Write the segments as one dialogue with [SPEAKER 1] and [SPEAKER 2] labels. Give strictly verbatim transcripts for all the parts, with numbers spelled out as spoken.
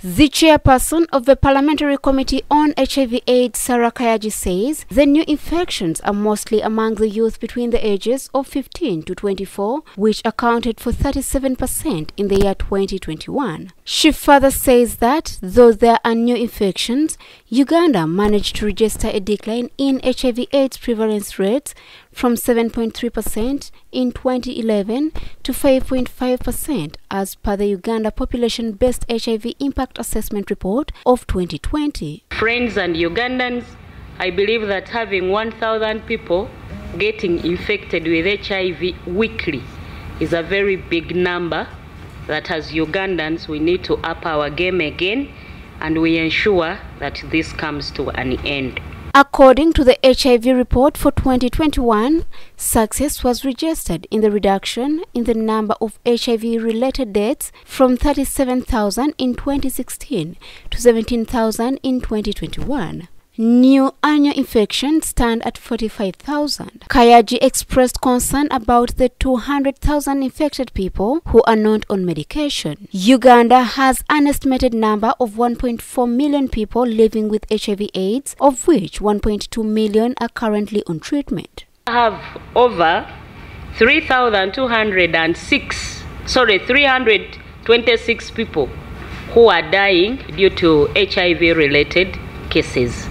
[SPEAKER 1] The chairperson of the Parliamentary Committee on H I V AIDS, Sarah Kayaji, says the new infections are mostly among the youth between the ages of fifteen to twenty-four, which accounted for thirty-seven percent in the year twenty twenty-one. She further says that though there are new infections, Uganda managed to register a decline in H I V AIDS prevalence rates from seven point three percent in twenty eleven to five point five percent as per the Uganda Population-Based H I V Impact Assessment Report of twenty twenty.
[SPEAKER 2] Friends and Ugandans, I believe that having one thousand people getting infected with H I V weekly is a very big number that as Ugandans we need to up our game again and we ensure that this comes to an end.
[SPEAKER 1] According to the H I V report for twenty twenty-one, success was registered in the reduction in the number of H I V-related deaths from thirty-seven thousand in twenty sixteen to seventeen thousand in twenty twenty-one. New annual infections stand at forty-five thousand. Kayaji expressed concern about the two hundred thousand infected people who are not on medication. Uganda has an estimated number of one point four million people living with H I V AIDS, of which one point two million are currently on treatment.
[SPEAKER 2] I have over three thousand two hundred six, sorry, three hundred twenty-six people who are dying due to H I V-related cases.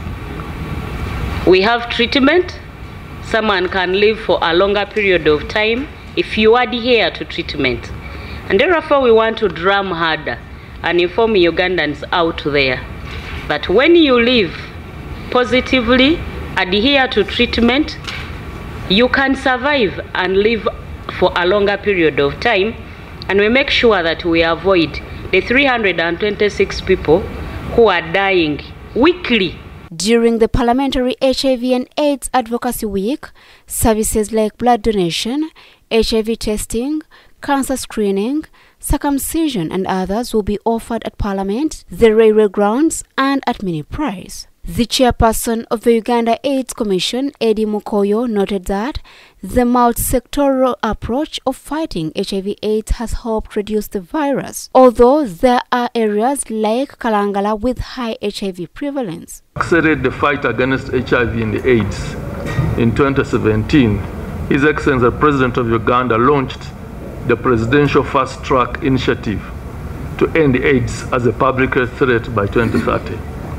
[SPEAKER 2] We have treatment. Someone can live for a longer period of time if you adhere to treatment. And therefore we want to drum harder and inform Ugandans out there that when you live positively, adhere to treatment, you can survive and live for a longer period of time, and we make sure that we avoid the three hundred twenty-six people who are dying weekly.
[SPEAKER 1] During the Parliamentary H I V and AIDS Advocacy Week, services like blood donation, H I V testing, cancer screening, circumcision and others will be offered at Parliament, the railway grounds and at mini price. The chairperson of the Uganda AIDS Commission, Eddie Mukoyo, noted that the multi-sectoral approach of fighting H I V AIDS has helped reduce the virus, although there are areas like Kalangala with high H I V prevalence.
[SPEAKER 3] Accelerate the fight against H I V and AIDS. In twenty seventeen, His Excellency the President of Uganda launched the Presidential Fast Track Initiative to end AIDS as a public health threat by twenty thirty.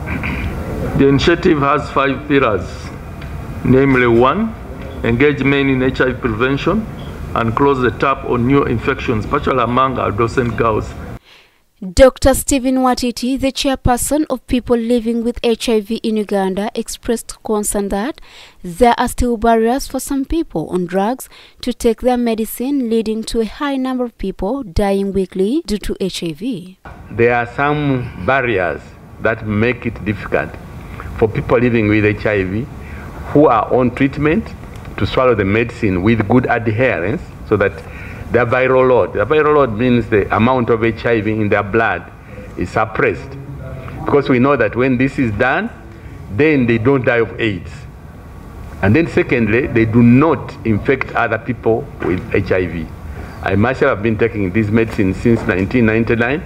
[SPEAKER 3] The initiative has five pillars, namely one, engagement in H I V prevention and close the tap on new infections, particularly among adolescent girls.
[SPEAKER 1] Doctor Stephen Watiti, the chairperson of people living with H I V in Uganda, expressed concern that there are still barriers for some people on drugs to take their medicine, leading to a high number of people dying weekly due to H I V.
[SPEAKER 4] There are some barriers that make it difficult for people living with H I V who are on treatment to swallow the medicine with good adherence so that their viral load, the viral load means the amount of H I V in their blood is suppressed. Because we know that when this is done, then they don't die of AIDS. And then secondly, they do not infect other people with H I V. I myself have been taking this medicine since nineteen ninety-nine,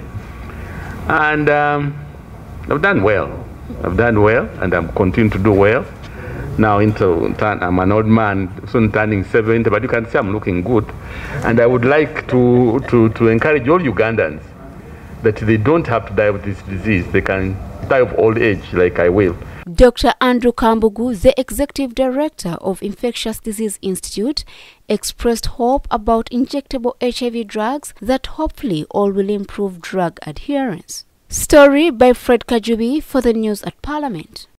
[SPEAKER 4] and um, I've done well. I've done well, and I'm continuing to do well. Now into I'm an old man, soon turning seventy, but you can see I'm looking good. And I would like to, to, to encourage all Ugandans that they don't have to die of this disease. They can die of old age like I will.
[SPEAKER 1] Doctor Andrew Kambugu, the Executive Director of Infectious Disease Institute, expressed hope about injectable H I V drugs that hopefully all will improve drug adherence. Story by Fred Kajubi for the news at Parliament.